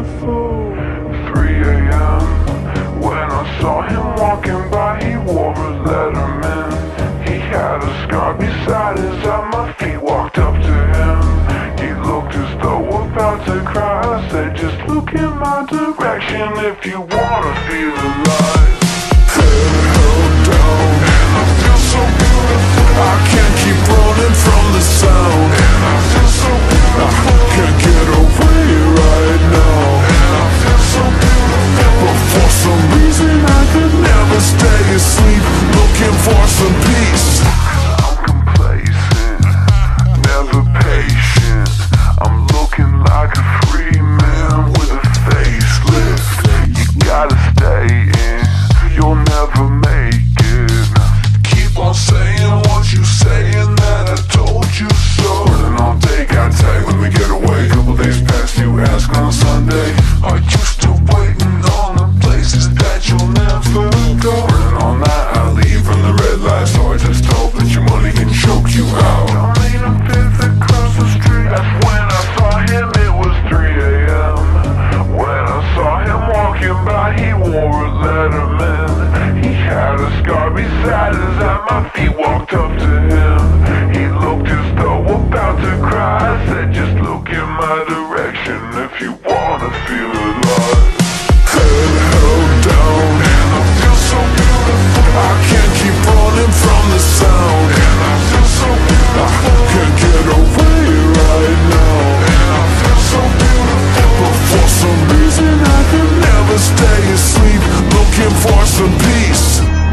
beautiful. 3 a.m. when I saw him walking by, he wore a Letterman. He had a scar beside his eye. My feet walked up to him. He looked as though about to cry. I said, just look in my direction if you wanna feel alive. Head held down, and I feel so beautiful. I can't keep running from the sound, and I feel so beautiful. I can't get away right now, and I feel so beautiful. But for some reason I could never stay asleep, looking for some peace. I'm complacent, never patient. I'm looking like a free man with a facelift. You gotta stay in, you'll never make it. Keep on saying what you saying, that I told you so. Running all day, got tight when we get away. Couple days past, you ask on Sunday, are you still waiting on the places that you'll never go? Running all night, I leave from the red light, so I just hope that your money can choke you out. I made a fifth across the street. That's when I saw him, it was 3 a.m. When I saw him walking by, he wore a Letterman. He had a scar beside his eye. My feet walked up to him. He looked as though about to cry. I said, just look in my direction if you wanna feel alive. Head held down, and I feel so beautiful. I can't keep running from the sound, and I feel so beautiful. I can't get away right now, and I feel so beautiful. But for some reason I could never stay asleep, looking for some peace.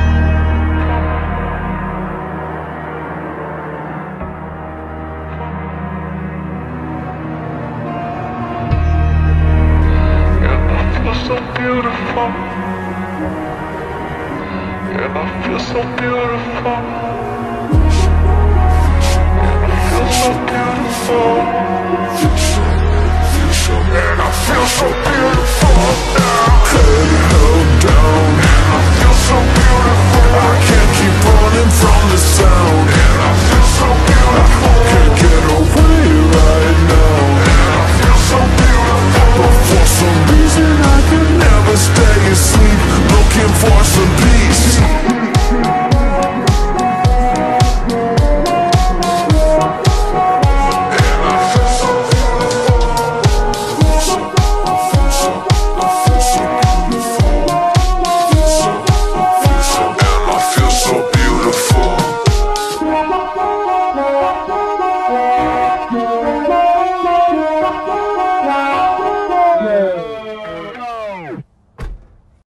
So beautiful, and I feel so beautiful, and I feel so beautiful, and I feel so beautiful now. Head held down, and I feel so beautiful.